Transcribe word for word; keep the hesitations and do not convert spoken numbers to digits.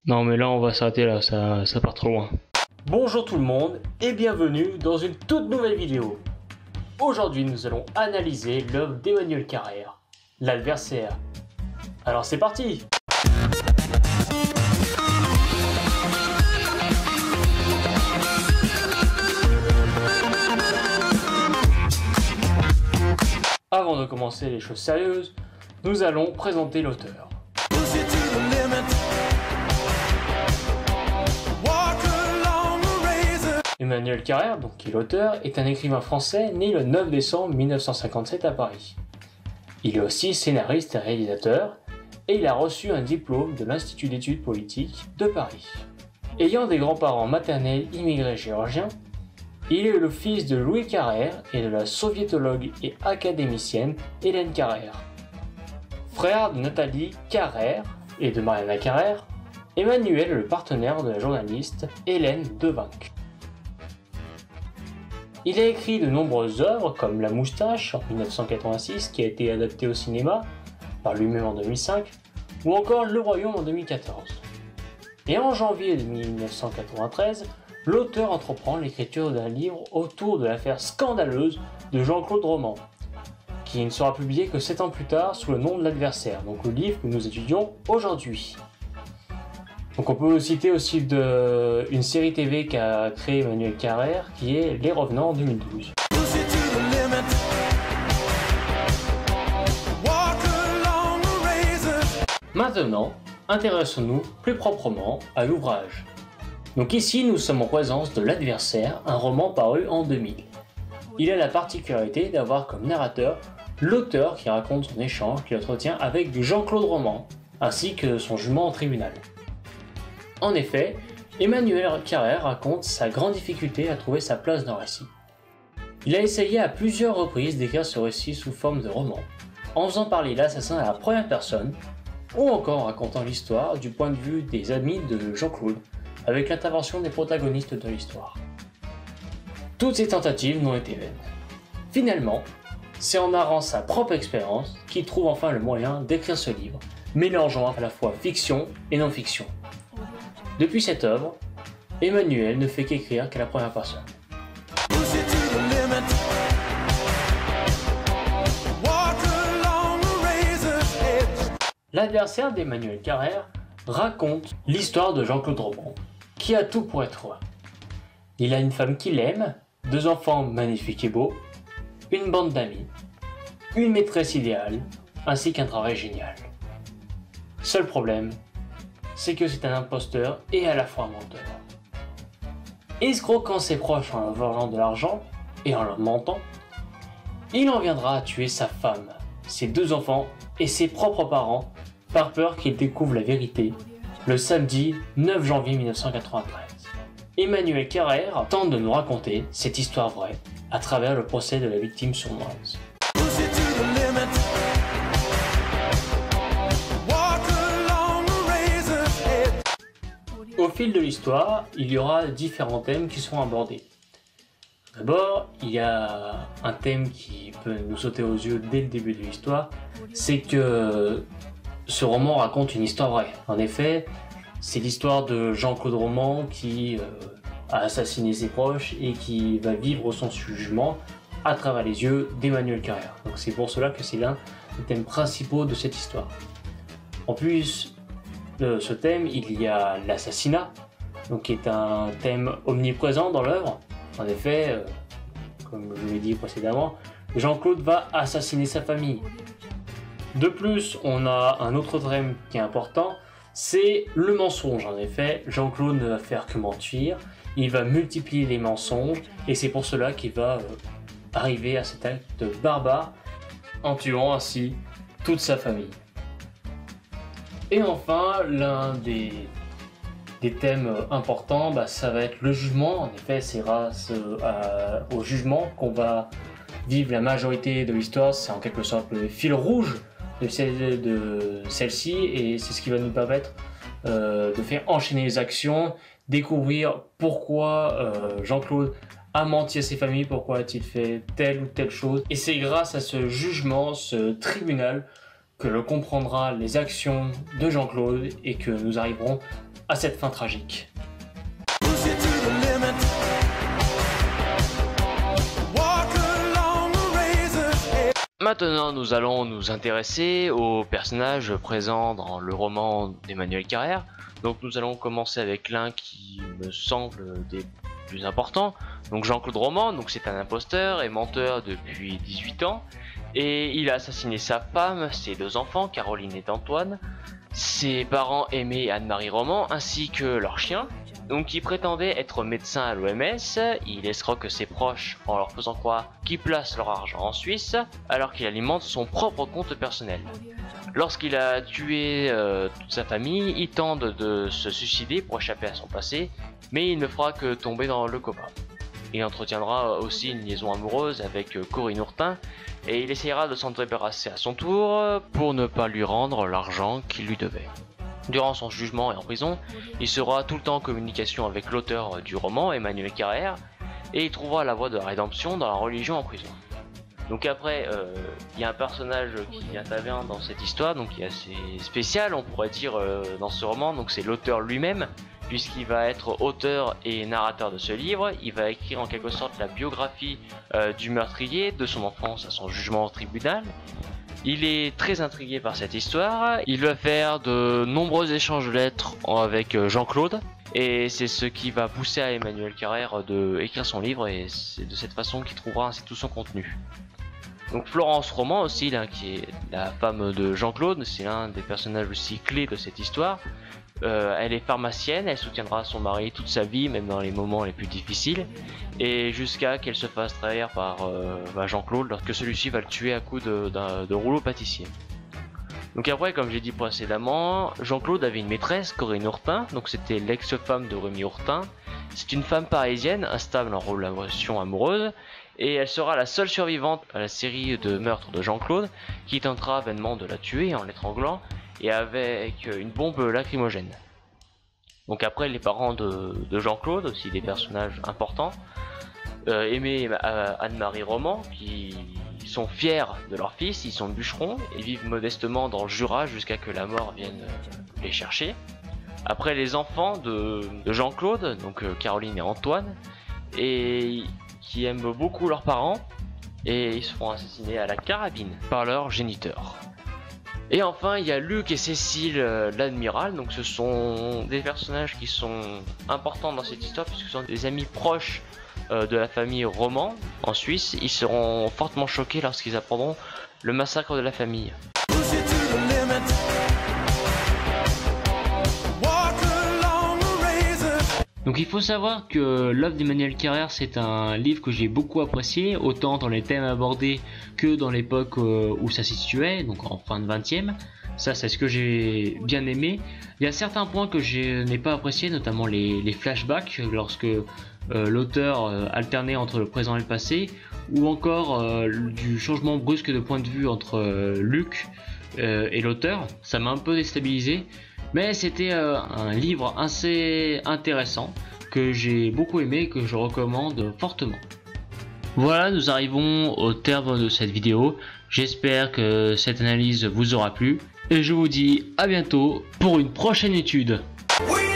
Non mais là on va s'arrêter là, ça, ça part trop loin. Bonjour tout le monde et bienvenue dans une toute nouvelle vidéo. Aujourd'hui nous allons analyser l'œuvre d'Emmanuel Carrère, L'Adversaire. Alors c'est parti! Avant de commencer les choses sérieuses, nous allons présenter l'auteur. Emmanuel Carrère, donc qui est l'auteur, est un écrivain français né le neuf décembre mille neuf cent cinquante-sept à Paris. Il est aussi scénariste et réalisateur, et il a reçu un diplôme de l'Institut d'études politiques de Paris. Ayant des grands-parents maternels immigrés géorgiens, il est le fils de Louis Carrère et de la soviétologue et académicienne Hélène Carrère. Frère de Nathalie Carrère et de Mariana Carrère, Emmanuel est le partenaire de la journaliste Hélène Devinck. Il a écrit de nombreuses œuvres comme La Moustache en mille neuf cent quatre-vingt-six qui a été adaptée au cinéma par lui-même en deux mille cinq ou encore Le Royaume en deux mille quatorze. Et en janvier mille neuf cent quatre-vingt-treize, l'auteur entreprend l'écriture d'un livre autour de l'affaire scandaleuse de Jean-Claude Roman, qui ne sera publié que sept ans plus tard sous le nom de L'Adversaire, donc le livre que nous étudions aujourd'hui. Donc on peut citer aussi de, une série T V qu'a créé Emmanuel Carrère qui est Les Revenants en deux mille douze. Maintenant, intéressons-nous plus proprement à l'ouvrage. Donc ici nous sommes en présence de L'Adversaire, un roman paru en deux mille. Il a la particularité d'avoir comme narrateur l'auteur qui raconte son échange qu'il entretient avec Jean-Claude Roman, ainsi que son jugement en tribunal. En effet, Emmanuel Carrère raconte sa grande difficulté à trouver sa place dans le récit. Il a essayé à plusieurs reprises d'écrire ce récit sous forme de roman, en faisant parler l'assassin à la première personne, ou encore en racontant l'histoire du point de vue des amis de Jean-Claude, avec l'intervention des protagonistes de l'histoire. Toutes ces tentatives n'ont été vaines. Finalement, c'est en narrant sa propre expérience qu'il trouve enfin le moyen d'écrire ce livre, mélangeant à la fois fiction et non-fiction. Depuis cette œuvre, Emmanuel ne fait qu'écrire qu'à la première personne. L'Adversaire d'Emmanuel Carrère raconte l'histoire de Jean-Claude Roman, qui a tout pour être heureux. Il a une femme qu'il aime, deux enfants magnifiques et beaux, une bande d'amis, une maîtresse idéale, ainsi qu'un travail génial. Seul problème, c'est que c'est un imposteur et à la fois un menteur. Escroquant ses proches en leur volant de l'argent et en leur mentant, il en viendra à tuer sa femme, ses deux enfants et ses propres parents par peur qu'ils découvrent la vérité le samedi neuf janvier mille neuf cent quatre-vingt-treize. Emmanuel Carrère tente de nous raconter cette histoire vraie à travers le procès de la victime sournoise. Au fil de l'histoire, il y aura différents thèmes qui seront abordés. D'abord, il y a un thème qui peut nous sauter aux yeux dès le début de l'histoire, c'est que ce roman raconte une histoire vraie. En effet, c'est l'histoire de Jean-Claude Roman qui euh, a assassiné ses proches et qui va vivre son jugement à travers les yeux d'Emmanuel Carrère. Donc c'est pour cela que c'est l'un des thèmes principaux de cette histoire. En plus de ce thème, il y a l'assassinat, donc qui est un thème omniprésent dans l'œuvre. En effet, euh, comme je l'ai dit précédemment, Jean-Claude va assassiner sa famille. De plus, on a un autre thème qui est important, c'est le mensonge. En effet, Jean-Claude ne va faire que mentir, il va multiplier les mensonges, et c'est pour cela qu'il va euh, arriver à cet acte barbare, en tuant ainsi toute sa famille. Et enfin, l'un des, des thèmes importants, bah, ça va être le jugement. En effet, c'est grâce euh, au jugement qu'on va vivre la majorité de l'histoire. C'est en quelque sorte le fil rouge de, celle, de celle-ci, et c'est ce qui va nous permettre euh, de faire enchaîner les actions, découvrir pourquoi euh, Jean-Claude a menti à ses familles, pourquoi a-t-il fait telle ou telle chose. Et c'est grâce à ce jugement, ce tribunal, que l'on comprendra les actions de Jean-Claude et que nous arriverons à cette fin tragique. Maintenant, nous allons nous intéresser aux personnages présents dans le roman d'Emmanuel Carrère. Donc nous allons commencer avec l'un qui me semble des plus importants. Donc Jean-Claude Roman, donc c'est un imposteur et menteur depuis dix-huit ans. Et il a assassiné sa femme, ses deux enfants, Caroline et Antoine, ses parents Aimé et Anne-Marie Roman, ainsi que leur chien. Donc il prétendait être médecin à l'O M S, il escroque ses proches en leur faisant croire qu'il place leur argent en Suisse, alors qu'il alimente son propre compte personnel. Lorsqu'il a tué euh, toute sa famille, il tente de se suicider pour échapper à son passé, mais il ne fera que tomber dans le coma. Il entretiendra aussi une liaison amoureuse avec Corinne Ourtin, et il essayera de s'en débarrasser à son tour pour ne pas lui rendre l'argent qu'il lui devait. Durant son jugement et en prison, il sera tout le temps en communication avec l'auteur du roman, Emmanuel Carrère, et il trouvera la voie de la rédemption dans la religion en prison. Donc après, il euh, y a un personnage qui intervient dans cette histoire, donc qui est assez spécial, on pourrait dire, euh, dans ce roman, donc c'est l'auteur lui-même, puisqu'il va être auteur et narrateur de ce livre. Il va écrire en quelque sorte la biographie euh, du meurtrier, de son enfance à son jugement au tribunal. Il est très intrigué par cette histoire, il va faire de nombreux échanges de lettres avec Jean-Claude, et c'est ce qui va pousser à Emmanuel Carrère de écrire son livre, et c'est de cette façon qu'il trouvera ainsi tout son contenu. Donc Florence Roman aussi, là, qui est la femme de Jean-Claude, c'est l'un des personnages aussi clés de cette histoire. Euh, elle est pharmacienne, elle soutiendra son mari toute sa vie, même dans les moments les plus difficiles, et jusqu'à qu'elle se fasse trahir par euh, bah Jean-Claude lorsque celui-ci va le tuer à coups de, de, de rouleau pâtissier. Donc après, comme j'ai dit précédemment, Jean-Claude avait une maîtresse, Corinne Ourtin, donc c'était l'ex-femme de Rémi Ourtin. C'est une femme parisienne, instable en relation amoureuse, et elle sera la seule survivante à la série de meurtres de Jean-Claude, qui tentera vainement de la tuer en l'étranglant, et avec une bombe lacrymogène. Donc après, les parents de, de Jean-Claude, aussi des personnages importants, euh, Aimé euh, Anne-Marie Roman, qui sont fiers de leur fils, ils sont bûcherons, et vivent modestement dans le Jura jusqu'à que la mort vienne les chercher. Après, les enfants de, de Jean-Claude, donc euh, Caroline et Antoine, et qui aiment beaucoup leurs parents, et ils se font assassiner à la carabine par leur géniteur. Et enfin, il y a Luc et Cécile euh, l'admiral, donc ce sont des personnages qui sont importants dans cette histoire puisque ce sont des amis proches euh, de la famille Roman en Suisse. Ils seront fortement choqués lorsqu'ils apprendront le massacre de la famille. Donc il faut savoir que l'œuvre d'Emmanuel Carrère, c'est un livre que j'ai beaucoup apprécié, autant dans les thèmes abordés que dans l'époque où ça se situait, donc en fin de vingtième. Ça, c'est ce que j'ai bien aimé. Il y a certains points que je n'ai pas appréciés, notamment les, les flashbacks, lorsque euh, l'auteur euh, alternait entre le présent et le passé, ou encore euh, du changement brusque de point de vue entre euh, Luc euh, et l'auteur. Ça m'a un peu déstabilisé. Mais c'était euh, un livre assez intéressant que j'ai beaucoup aimé et que je recommande fortement. Voilà, nous arrivons au terme de cette vidéo. J'espère que cette analyse vous aura plu et je vous dis à bientôt pour une prochaine étude. Oui.